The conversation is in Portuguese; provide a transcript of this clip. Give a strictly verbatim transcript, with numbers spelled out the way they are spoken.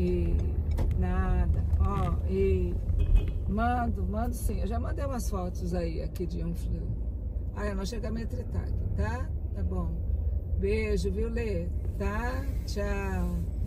E nada, ó, e mando, mando sim. Eu já mandei umas fotos aí, aqui de um frio. Aí nós chegamos a tretar aqui, tá? Tá bom. Beijo, viu, Lê? Tá? Tchau.